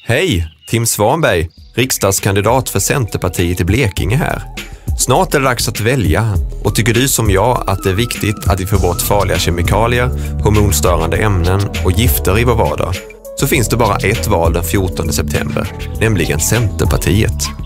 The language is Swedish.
Hej, Tim Svanberg, riksdagskandidat för Centerpartiet i Blekinge här. Snart är det dags att välja, och tycker du som jag att det är viktigt att vi får bort farliga kemikalier, hormonstörande ämnen och gifter i vår vardag, så finns det bara ett val den 14 september, nämligen Centerpartiet.